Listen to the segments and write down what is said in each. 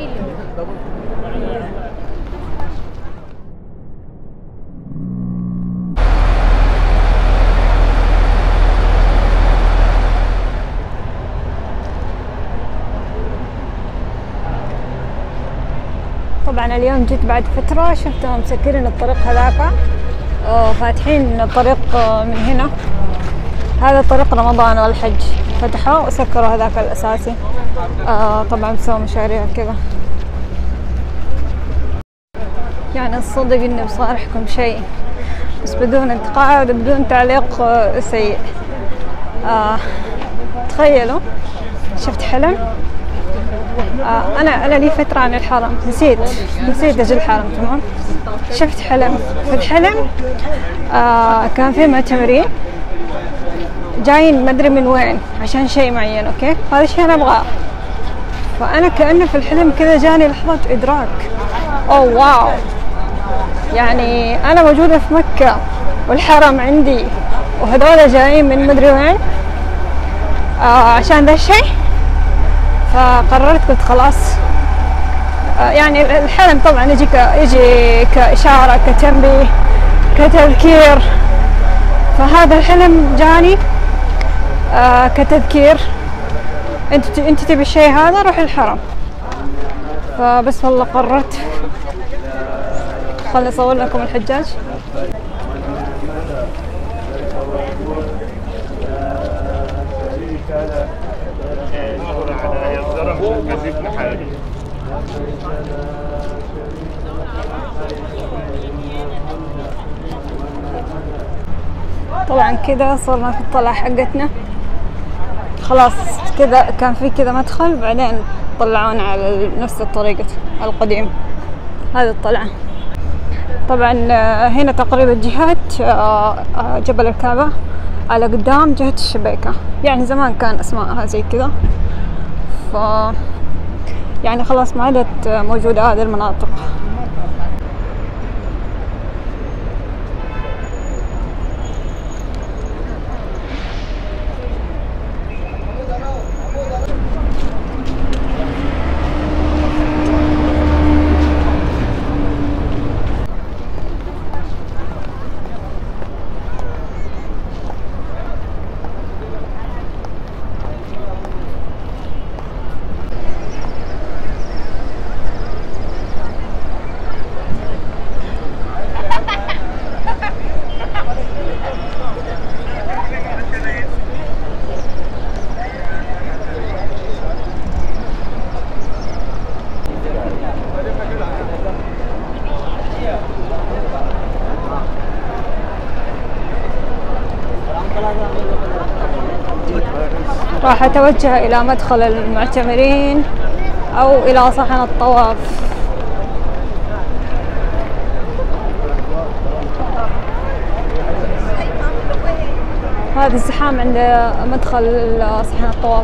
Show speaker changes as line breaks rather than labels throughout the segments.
طبعا اليوم جيت بعد فترة شفتهم مسكرين الطريق هذاك، فاتحين الطريق من هنا. هذا طريق رمضان والحج، فتحوا وسكروا هذاك الأساسي. طبعا بسووا مشاريع كذا. يعني الصدق إني بصارحكم شيء بس بدون انتقاد بدون تعليق سيء. تخيلوا شفت حلم. أنا لي فترة عن الحرم، نسيت أجي الحرم. تمام، شفت حلم. في الحلم كان في معتمرين جايين مدري من وين عشان شيء معين. أوكي، هذا الشيء أنا أبغاه. فأنا كأنه في الحلم كذا جاني لحظة إدراك. أوه واو، يعني أنا موجودة في مكة والحرم عندي وهذول جايين من مدري وين عشان ذا الشيء. فقررت قلت خلاص، يعني الحلم طبعا يجي كإشارة كتنبيه كتذكير. فهذا الحلم جاني كتذكير، انت تبي الشيء هذا روح الحرم. فبس والله قررت. خلني اصور لكم الحجاج. طبعا كذا صرنا في الطلعة حقتنا. خلاص كذا كان في كذا مدخل، بعدين طلعونا على نفس الطريقة القديم. هذه الطلعة. طبعا هنا تقريبا جهة جبل الكعبة، على قدام جهة الشبيكة. يعني زمان كان اسمائها زي كذا، ف يعني خلاص ما عادت موجودة هذه المناطق. راح أتوجه إلى مدخل المعتمرين أو إلى صحن الطواف. هذا الزحام عند مدخل صحن الطواف.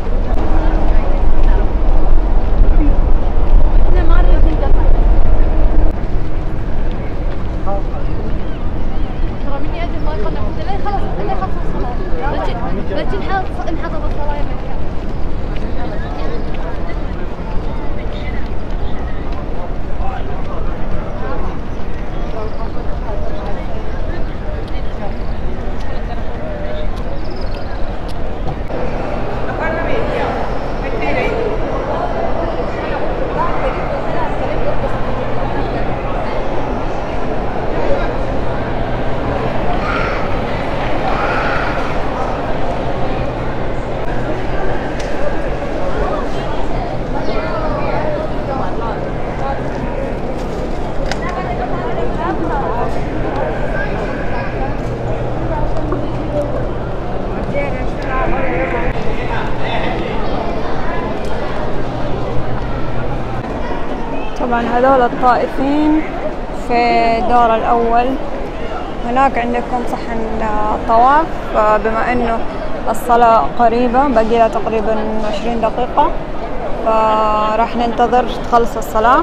طبعا هذول الطائفين في الدور الأول. هناك عندكم صحن طواف. بما انه الصلاة قريبة، باقي لها تقريبا 20 دقيقة، فراح ننتظر تخلص الصلاة.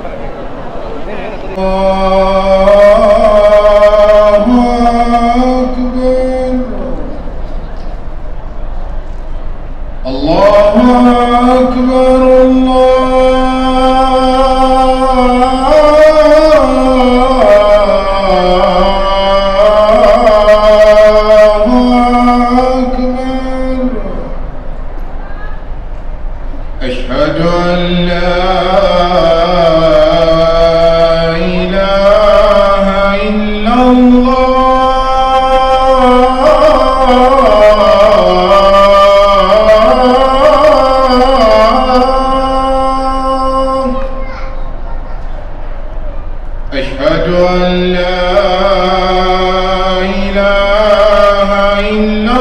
الله أكبر الله أشهد أن لا إله إلا الله. أشهد أن لا إله إلا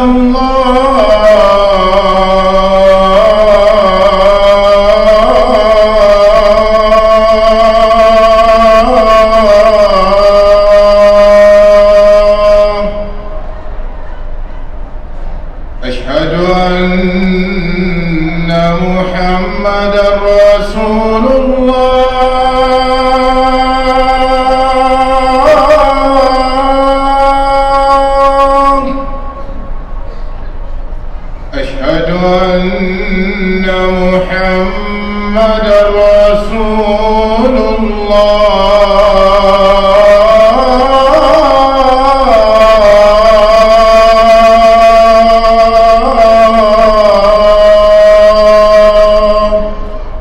الله. أشهد أن محمدًا رسول الله. أشهد أن محمدًا رسول الله.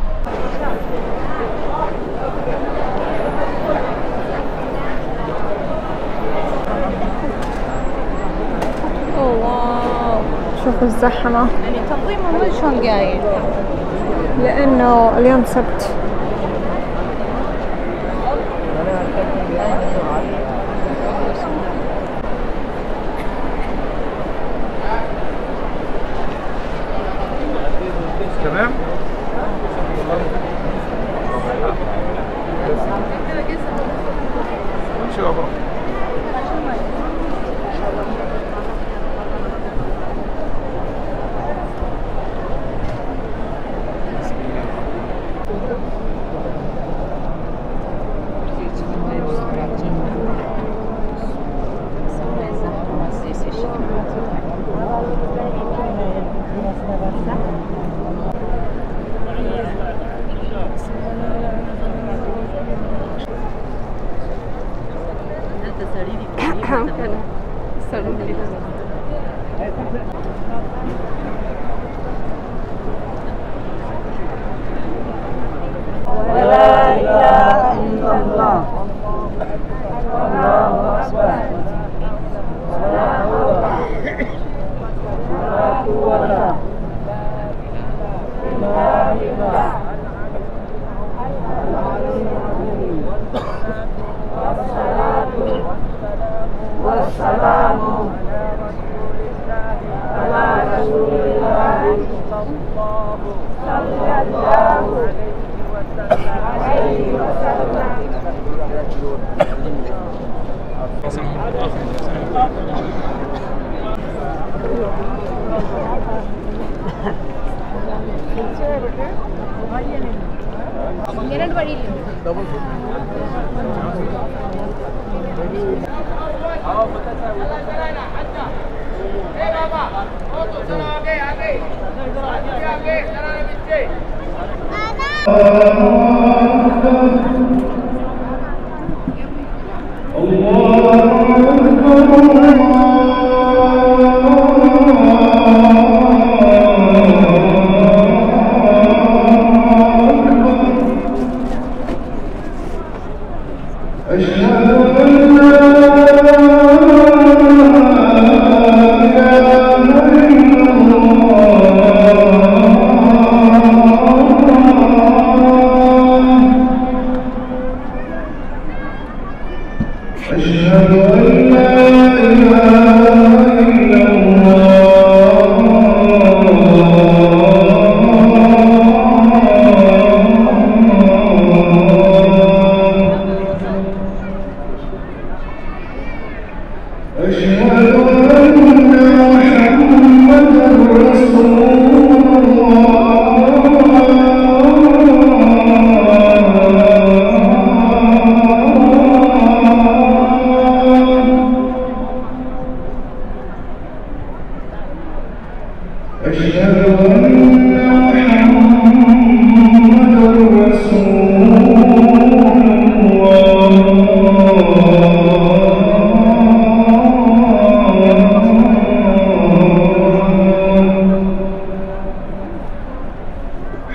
أوه واو، شوفوا الزحمة
يعني تنظيمهم وين شلون قايل؟
لأنه اليوم سبت.
تمام. شو أبغى؟
ولا إله إلا الله والله أكبر ولا قوة إلا بالله والصلاة والسلام على رسول الله صلى الله عليه وسلم.
أشهد أن لا إله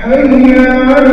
حي على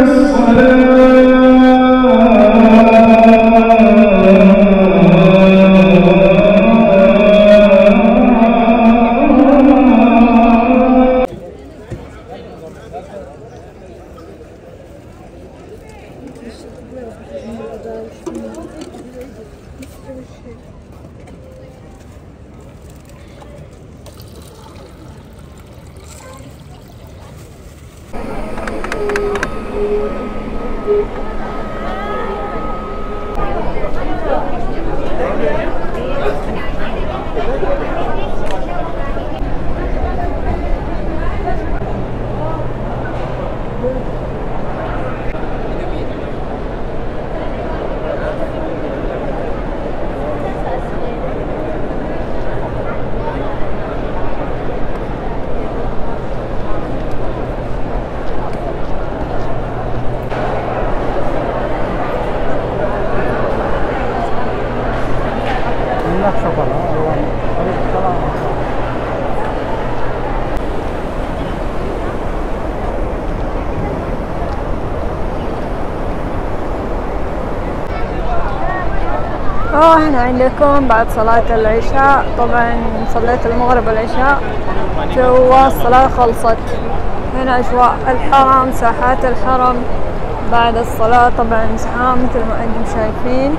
هنا عندكم بعد صلاة العشاء. طبعا صليت المغرب والعشاء جوا الصلاة خلصت. هنا أجواء الحرم، ساحات الحرم بعد الصلاة طبعا زحام مثل ما أنتم شايفين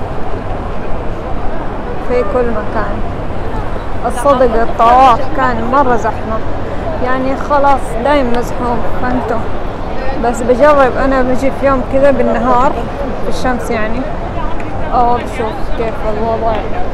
في كل مكان. الصدق الطواف كان مرة زحمة، يعني خلاص دايم مزحوم فهمتوا. بس بجرب أنا بجي في يوم كذا بالنهار في الشمس يعني بشوف كيف الوضع.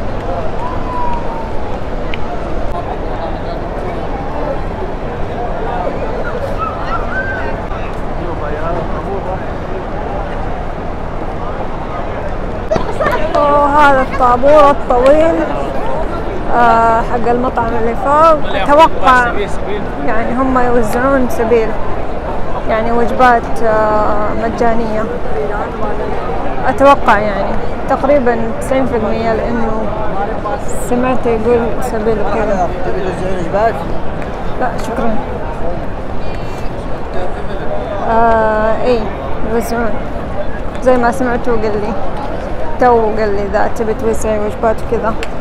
وهذا الطابور الطويل حق المطعم اللي فوق. أتوقع يعني هم يوزعون سبيل، يعني وجبات مجانية أتوقع، يعني تقريبا 90% لأنه سمعت يقول سبيل وكذا.
تبي توزعين وجبات؟
لا شكرا. اي يوزعون زي ما سمعتوا، قال لي ذا تبي توزعي وجبات وكذا.